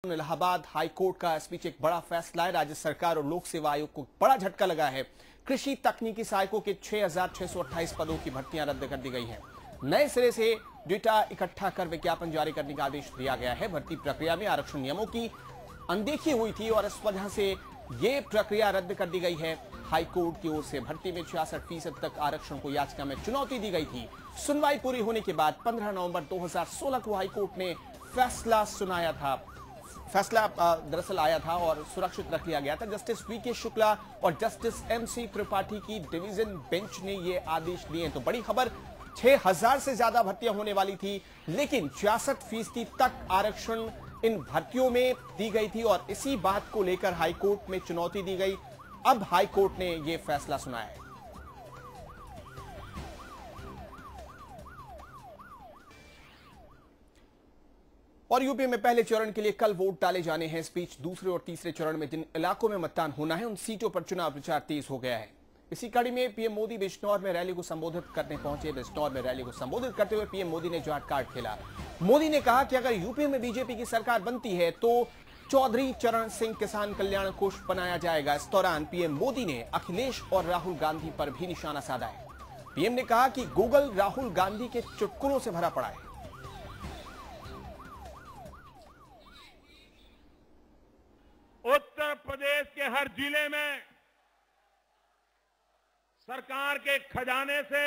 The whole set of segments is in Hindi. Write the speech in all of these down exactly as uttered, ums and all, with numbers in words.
सुन इलाहाबाद हाई कोर्ट का इस बीच एक बड़ा फैसला है। राज्य सरकार और लोक सेवा आयोग को बड़ा झटका लगा है। कृषि तकनीकी सहायकों के छह हजार छह सौ अट्ठाईस पदों की भर्तियां रद्द कर दी गई हैं। नए सिरे से डेटा इकट्ठा कर विज्ञापन जारी करने का आदेश दिया गया है। भर्ती प्रक्रिया में आरक्षण नियमों की अनदेखी हुई थी और इस वजह से ये प्रक्रिया रद्द कर दी गई है। हाई कोर्ट की ओर से भर्ती में छियासठ फीसद तक आरक्षण को याचिका में चुनौती दी गई थी। सुनवाई पूरी होने के बाद पंद्रह नवंबर दो हज़ार सोलह को हाई कोर्ट ने फैसला सुनाया था। फैसला दरअसल आया था और सुरक्षित रख लिया गया था। जस्टिस वी के शुक्ला और जस्टिस एम सी त्रिपाठी की डिवीजन बेंच ने ये आदेश दिए। तो बड़ी खबर, छह हजार से ज्यादा भर्तियां होने वाली थी, लेकिन छियासठ फीसदी तक आरक्षण इन भर्तियों में दी गई थी और इसी बात को लेकर हाईकोर्ट में चुनौती दी गई। अब हाईकोर्ट ने यह फैसला सुनाया है। और यूपी में पहले चरण के लिए कल वोट डाले जाने हैं। इस बीच दूसरे और तीसरे चरण में जिन इलाकों में मतदान होना है उन सीटों पर चुनाव प्रचार तेज हो गया है। इसी कड़ी में पीएम मोदी बिजनौर में रैली को संबोधित करने पहुंचे। बिजनौर में रैली को संबोधित करते हुए पीएम मोदी ने जाट कार्ड खेला। मोदी ने कहा कि अगर यूपी में बीजेपी की सरकार बनती है तो चौधरी चरण सिंह किसान कल्याण कोष बनाया जाएगा। इस दौरान पीएम मोदी ने अखिलेश और राहुल गांधी पर भी निशाना साधा है। पीएम ने कहा कि गूगल राहुल गांधी के चुटकुलों से भरा पड़ा है। उत्तर प्रदेश के हर जिले में सरकार के खजाने से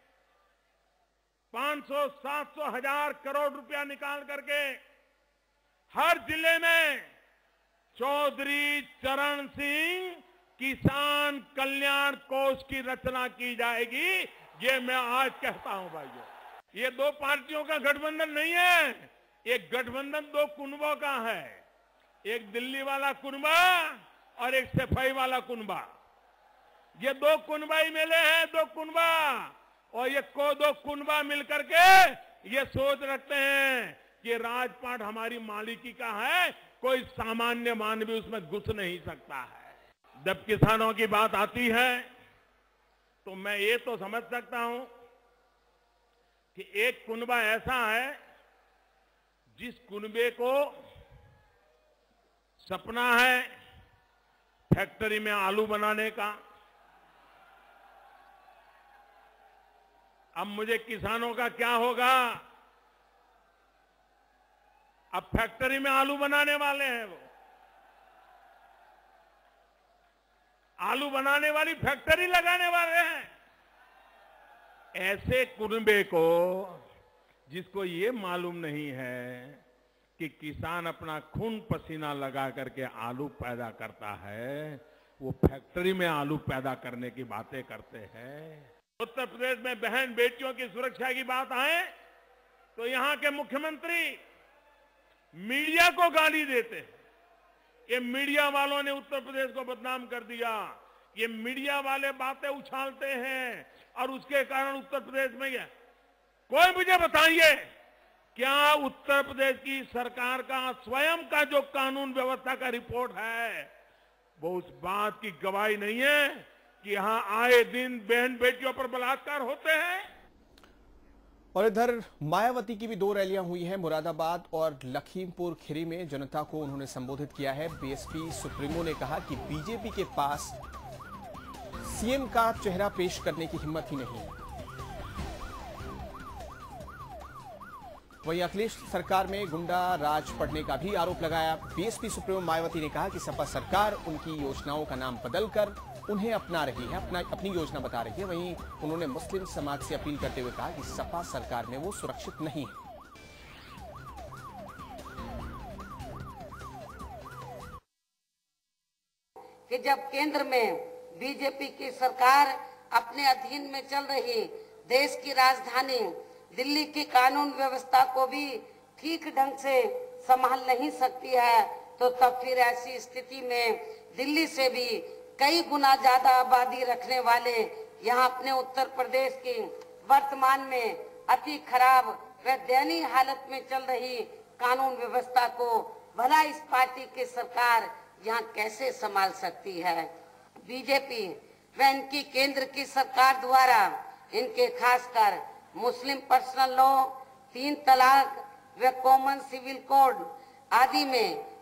पाँच सौ सात सौ हजार करोड़ रुपया निकाल करके हर जिले में चौधरी चरण सिंह किसान कल्याण कोष की रचना की जाएगी। ये मैं आज कहता हूं भाइयों, ये दो पार्टियों का गठबंधन नहीं है, ये गठबंधन दो कुनबों का है। एक दिल्ली वाला कुनबा और एक सफाई वाला कुनबा, ये दो कुनबा ही मिले हैं, दो कुनबा, और ये को दो कुनबा मिलकर के ये सोच रखते हैं कि राजपाट हमारी मालिकी का है, कोई सामान्य मानवी उसमें घुस नहीं सकता है। जब किसानों की बात आती है तो मैं ये तो समझ सकता हूं कि एक कुनबा ऐसा है जिस कुनबे को सपना है फैक्ट्री में आलू बनाने का। अब मुझे किसानों का क्या होगा? अब फैक्ट्री में आलू बनाने वाले हैं, वो आलू बनाने वाली फैक्ट्री लगाने वाले हैं। ऐसे कुनबे को जिसको ये मालूम नहीं है कि किसान अपना खून पसीना लगा करके आलू पैदा करता है, वो फैक्ट्री में आलू पैदा करने की बातें करते हैं। उत्तर प्रदेश में बहन बेटियों की सुरक्षा की बात आए तो यहां के मुख्यमंत्री मीडिया को गाली देते हैं। ये मीडिया वालों ने उत्तर प्रदेश को बदनाम कर दिया, ये मीडिया वाले बातें उछालते हैं और उसके कारण उत्तर प्रदेश में यह कोई मुझे बताइए, क्या उत्तर प्रदेश की सरकार का स्वयं का जो कानून व्यवस्था का रिपोर्ट है वो उस बात की गवाही नहीं है कि यहां आए दिन बहन बेटियों पर बलात्कार होते हैं? और इधर मायावती की भी दो रैलियां हुई हैं। मुरादाबाद और लखीमपुर खीरी में जनता को उन्होंने संबोधित किया है। बीएसपी सुप्रीमो ने कहा कि बीजेपी के पास सीएम का चेहरा पेश करने की हिम्मत ही नहीं है। वहीं अखिलेश सरकार में गुंडा राज पड़ने का भी आरोप लगाया। बीएसपी सुप्रीमो मायावती ने कहा कि सपा सरकार उनकी योजनाओं का नाम बदलकर उन्हें अपना रही है, अपना अपनी योजना बता रही है। वहीं उन्होंने मुस्लिम समाज से अपील करते हुए कहा कि सपा सरकार में वो सुरक्षित नहीं है। कि जब केंद्र में बीजेपी की सरकार अपने अधीन में चल रही देश की राजधानी दिल्ली की कानून व्यवस्था को भी ठीक ढंग से संभाल नहीं सकती है, तो तब फिर ऐसी स्थिति में दिल्ली से भी कई गुना ज्यादा आबादी रखने वाले यहाँ अपने उत्तर प्रदेश की वर्तमान में अति खराब व दयनीय हालत में चल रही कानून व्यवस्था को भला इस पार्टी की सरकार यहाँ कैसे संभाल सकती है? बीजेपी व इनकी केंद्र की सरकार द्वारा इनके खासकर मुस्लिम पर्सनल लॉ, तीन तलाक व कॉमन सिविल कोड आदि में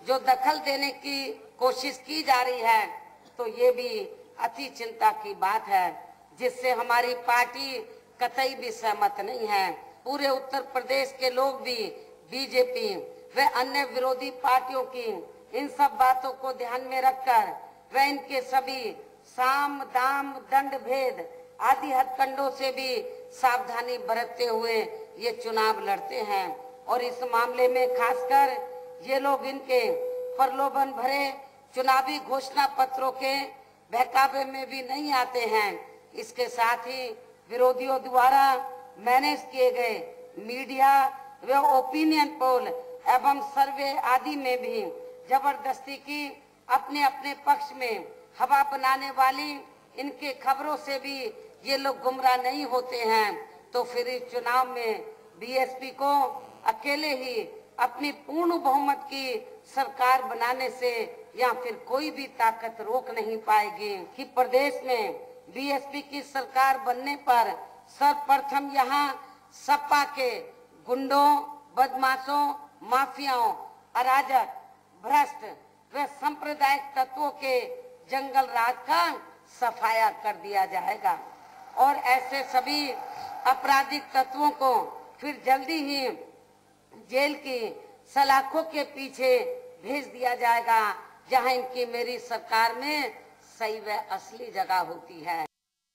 जो दखल देने की कोशिश की जा रही है, तो ये भी अति चिंता की बात है, जिससे हमारी पार्टी कतई भी सहमत नहीं है। पूरे उत्तर प्रदेश के लोग भी बीजेपी व अन्य विरोधी पार्टियों की इन सब बातों को ध्यान में रखकर व इनके सभी साम दाम दंड भेद आदि हथकंडों से भी सावधानी बरतते हुए ये चुनाव लड़ते हैं। और इस मामले में खासकर ये लोग इनके प्रलोभन भरे चुनावी घोषणा पत्रों के बहकावे में भी नहीं आते हैं। इसके साथ ही विरोधियों द्वारा मैनेज किए गए मीडिया व ओपिनियन पोल एवं सर्वे आदि में भी जबरदस्ती की अपने अपने पक्ष में हवा बनाने वाली इनके खबरों से भी ये लोग गुमराह नहीं होते हैं। तो फिर इस चुनाव में बीएसपी को अकेले ही अपनी पूर्ण बहुमत की सरकार बनाने से या फिर कोई भी ताकत रोक नहीं पाएगी कि प्रदेश में बीएसपी की सरकार बनने पर सर्वप्रथम यहाँ सपा के गुंडों, बदमाशों, माफियाओं, अराजक, भ्रष्ट व सांप्रदायिक तत्वों के जंगल राज का सफाया कर दिया जाएगा और ऐसे सभी आपराधिक तत्वों को फिर जल्दी ही जेल की सलाखों के पीछे भेज दिया जाएगा, जहां इनकी मेरी सरकार में सही व असली जगह होती है।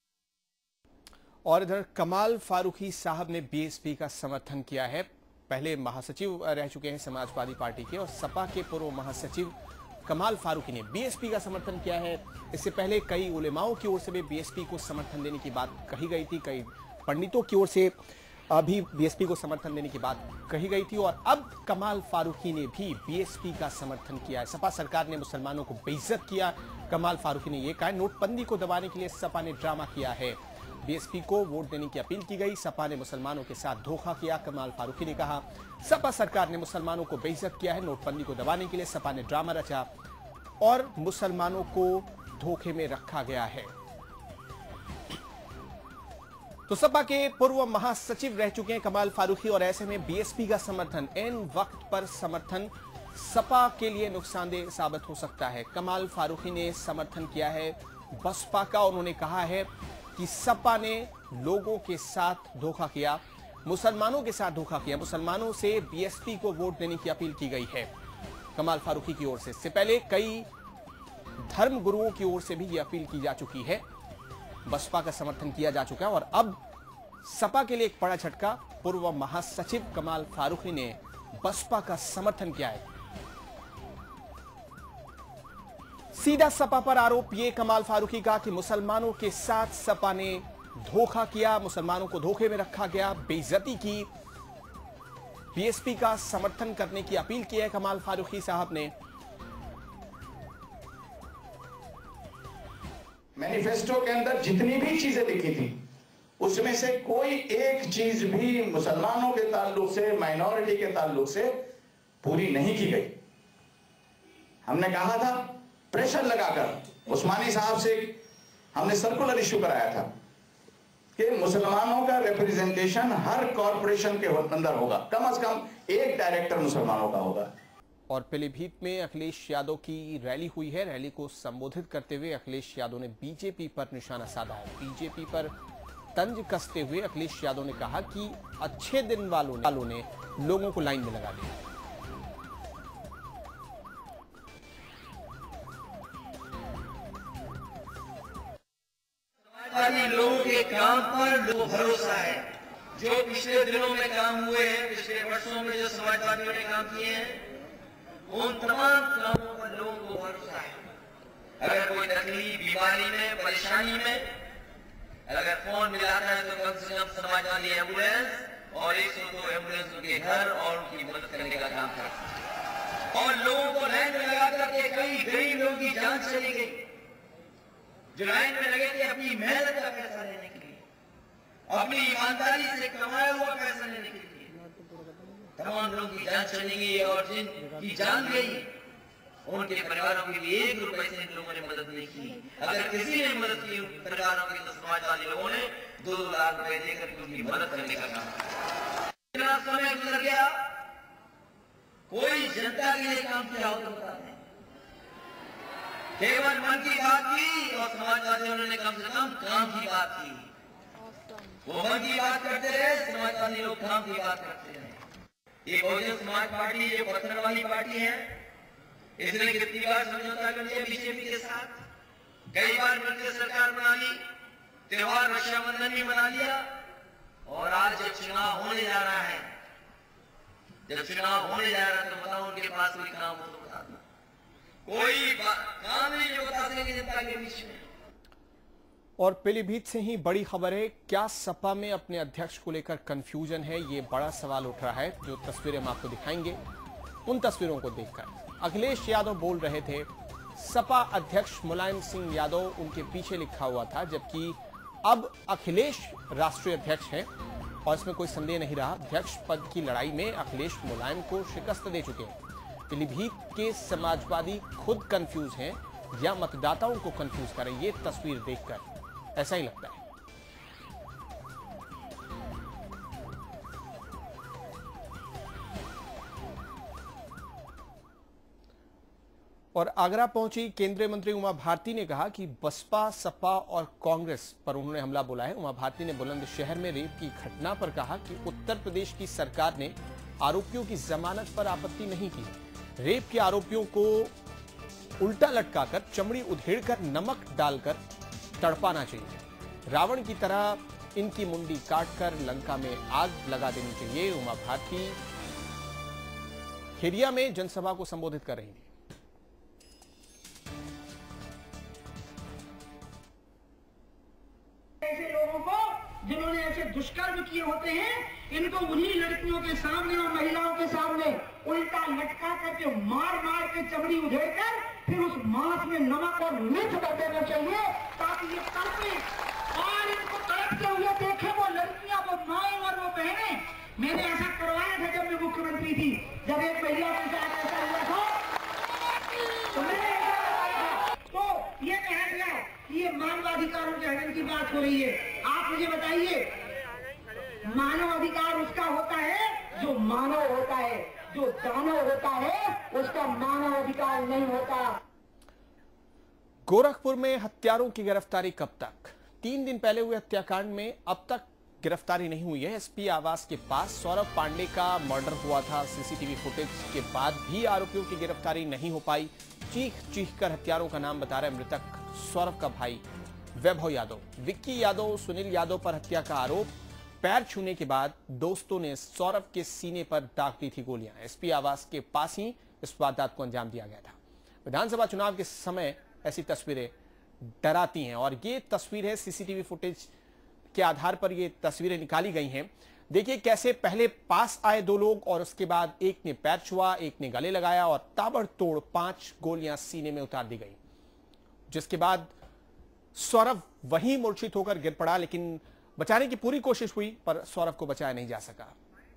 और इधर कमाल फारूकी साहब ने बीएसपी का समर्थन किया है। पहले महासचिव रह चुके हैं समाजवादी पार्टी के और सपा के पूर्व महासचिव कमाल फारूकी ने बीएसपी का समर्थन किया है। इससे पहले कई उलेमाओं की ओर से भी बीएसपी को समर्थन देने की बात कही गई थी, कई पंडितों की ओर से अभी बीएसपी को समर्थन देने की बात कही गई थी और अब कमाल फारूकी ने भी बीएसपी का समर्थन किया है। सपा सरकार ने मुसलमानों को बेइज्जत किया, कमाल फारूकी ने यह कहा। नोटबंदी को दबाने के लिए सपा ने ड्रामा किया है, बीएसपी को वोट देने की अपील की गई, सपा ने मुसलमानों के साथ धोखा किया। कमाल फारूकी ने कहा सपा सरकार ने मुसलमानों को बेइज्जत किया है, नोटबंदी को दबाने के लिए सपा ने ड्रामा रचा और मुसलमानों को धोखे में रखा गया है। तो सपा के पूर्व महासचिव रह चुके हैं कमाल फारूकी और ऐसे में बीएसपी का समर्थन एन वक्त पर समर्थन सपा के लिए नुकसानदेह साबित हो सकता है। कमाल फारूकी ने समर्थन किया है बसपा का, उन्होंने कहा है कि सपा ने लोगों के साथ धोखा किया, मुसलमानों के साथ धोखा किया, मुसलमानों से बीएसपी को वोट देने की अपील की गई है कमाल फारूकी की ओर से। इससे पहले कई धर्म गुरुओं की ओर से भी यह अपील की जा चुकी है, बसपा का समर्थन किया जा चुका है और अब सपा के लिए एक बड़ा झटका, पूर्व महासचिव कमाल फारूकी ने बसपा का समर्थन किया है। सीधा सपा पर आरोप ये कमाल फारूकी का कि मुसलमानों के साथ सपा ने धोखा किया, मुसलमानों को धोखे में रखा गया, बेइज्जती की, बीएसपी का समर्थन करने की अपील की है कमाल फारूकी साहब ने। मैनिफेस्टो के अंदर जितनी भी चीजें लिखी थी उसमें से कोई एक चीज भी मुसलमानों के ताल्लुक से, माइनॉरिटी के ताल्लुक से पूरी नहीं की गई। हमने कहा था, प्रेशर लगाकर उस्मानी साहब से हमने सर्कुलर इश्यू कराया था कि मुसलमानों का रिप्रेजेंटेशन हर कॉरपोरेशन के अंदर होगा, कम से कम एक डायरेक्टर मुसलमानों का होगा। और पीलीभीत में अखिलेश यादव की रैली हुई है। रैली को संबोधित करते हुए अखिलेश यादव ने बीजेपी पर निशाना साधा है। बीजेपी पर तंज कसते हुए अखिलेश यादव ने कहा कि अच्छे दिन वालों ने, वालों ने लोगों को लाइन में लगा दिया। समाजवादी लोगों के काम पर लोगों को भरोसा है। जो पिछले दिनों में काम हुए हैं, पिछले वर्षों में जो समाजवादियों ने काम किए हैं, उन तमाम कामों पर लोगों को भरोसा है। अगर कोई तकलीफ, बीमारी में, परेशानी में अगर फोन मिलाता है तो कम से कम समाजवादी एम्बुलेंस और एक सौ दो एम्बुलेंस उनके घर और उनकी मदद करने का काम करता है। और लोगों को लाइन में लगा करके कई गरीब लोगों की जान चली गई जो लाइन में लगे थे अपनी मेहनत का पैसा लेने के लिए, अपनी ईमानदारी से कमाया हुआ पैसा लेने के लिए। तमाम लोगों की जान चली गई और जिनकी जान गई उनके परिवारों के लिए एक रुपए से इन लोगों ने मदद नहीं की। अगर किसी ने मदद की परिवारों की तो समाजवादी लोगों ने दो दो लाख रुपए देकर उनकी मदद करने का काम किया। समय गुजर गया, कोई जनता के लिए काम किया हो तो बता दें। केवल मन की बात की और समाजवादियों ने कम से कम काम की बात की। वो मन की बात करते रहे, समाजवादी लोग काम की बात करते रहे। ये बहुजन समाज पार्टी ये पत्थर वाली पार्टी है, इसने कितनी बार समझौता कर लिया बीजेपी के साथ, कई बार मिलकर सरकार बना ली, त्योहार रक्षाबंधन भी बना लिया, और आज जब चुनाव होने जा रहा है, जब चुनाव होने जा रहा है तो बताओ उनके पास कोई काम हो तो बता दो। कोई काम नहीं जो बता सकेंगे जनता के बीच में। और पीलीभीत से ही बड़ी खबर है, क्या सपा में अपने अध्यक्ष को लेकर कंफ्यूजन है, ये बड़ा सवाल उठ रहा है। जो तस्वीरें हम आपको दिखाएंगे, उन तस्वीरों को देखकर अखिलेश यादव बोल रहे थे, सपा अध्यक्ष मुलायम सिंह यादव उनके पीछे लिखा हुआ था, जबकि अब अखिलेश राष्ट्रीय अध्यक्ष हैं और इसमें कोई संदेह नहीं रहा। अध्यक्ष पद की लड़ाई में अखिलेश मुलायम को शिकस्त दे चुके हैं। पीलीभीत के समाजवादी खुद कंफ्यूज हैं या मतदाताओं को कंफ्यूज करें, ये तस्वीर देखकर ऐसा ही लगता है। और आगरा पहुंची केंद्रीय मंत्री उमा भारती ने कहा कि बसपा, सपा और कांग्रेस पर उन्होंने हमला बोला है। उमा भारती ने बुलंदशहर में रेप की घटना पर कहा कि उत्तर प्रदेश की सरकार ने आरोपियों की जमानत पर आपत्ति नहीं की। रेप के आरोपियों को उल्टा लटकाकर, चमड़ी उधेड़कर, नमक डालकर तड़पाना चाहिए। रावण की तरह इनकी मुंडी काटकर लंका में आग लगा देनी चाहिए। उमा भारती खेरिया में जनसभा को संबोधित कर रही थी। ऐसे लोगों को जिन्होंने ऐसे दुष्कर्म किए होते हैं, इनको उन्हीं लड़कियों के सामने और महिलाओं के सामने उल्टा लटका करके मार मार के चमड़ी उधेड़कर फिर उस मांस में नमक और मिर्च कर देना चाहिए, ताकि ये तड़पे और इनको तड़पते हुए देखे वो लड़कियां, वो माएं और वो बहनें। मैंने ऐसा करवाया था जब मैं मुख्यमंत्री थी, जब एक महिला के साथ ऐसा हुआ था तो मैंने ऐसा करवाया था। तो ये कहा गया कि ये मानवाधिकारों के हनन की बात हो रही है। आप मुझे बताइए, मानव अधिकार उसका होता है जो मानव होता है, जो दानव होता है उसका मानव अधिकार नहीं होता। गोरखपुर में हत्यारों की गिरफ्तारी कब तक? तीन दिन पहले हुए हत्याकांड में अब तक गिरफ्तारी नहीं हुई है। एसपी आवास के पास सौरभ पांडे का मर्डर हुआ था। सीसीटीवी फुटेज के बाद भी आरोपियों की गिरफ्तारी नहीं हो पाई। चीख चीख कर हत्यारों का नाम बता रहे मृतक सौरभ का भाई वैभव यादव। विक्की यादव, सुनील यादव पर हत्या का आरोप। पैर छूने के बाद दोस्तों ने सौरभ के सीने पर दाग दी थी गोलियां। एसपी आवास के पास ही इस वारदात को अंजाम दिया गया था। विधानसभा चुनाव के समय ऐसी तस्वीरें डराती हैं और ये तस्वीर है, सीसीटीवी फुटेज के आधार पर ये तस्वीरें निकाली गई हैं। देखिए कैसे पहले पास आए दो लोग और उसके बाद एक ने पैर छुआ, एक ने गले लगाया और ताबड़तोड़ पांच गोलियां सीने में उतार दी गई, जिसके बाद सौरभ वहीं मूर्छित होकर गिर पड़ा। लेकिन बचाने की पूरी कोशिश हुई पर सौरभ को बचाया नहीं जा सका।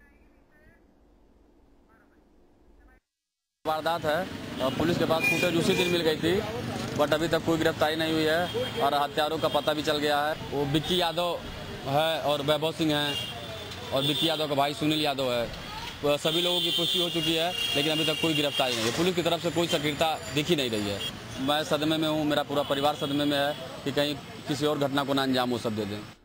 वारदात है, पुलिस के पास फुटेज उसी दिन मिल गई थी, बट अभी तक कोई गिरफ्तारी नहीं हुई है और हत्यारों का पता भी चल गया है। वो विक्की यादव है और वैभव सिंह है और विक्की यादव का भाई सुनील यादव है। सभी लोगों की पुष्टि हो चुकी है, लेकिन अभी तक कोई गिरफ्तारी नहीं है। पुलिस की तरफ से कोई सक्रियता दिख ही नहीं रही है। मैं सदमे में हूँ, मेरा पूरा परिवार सदमे में है कि कहीं किसी और घटना को ना अंजाम वो सब दे दें।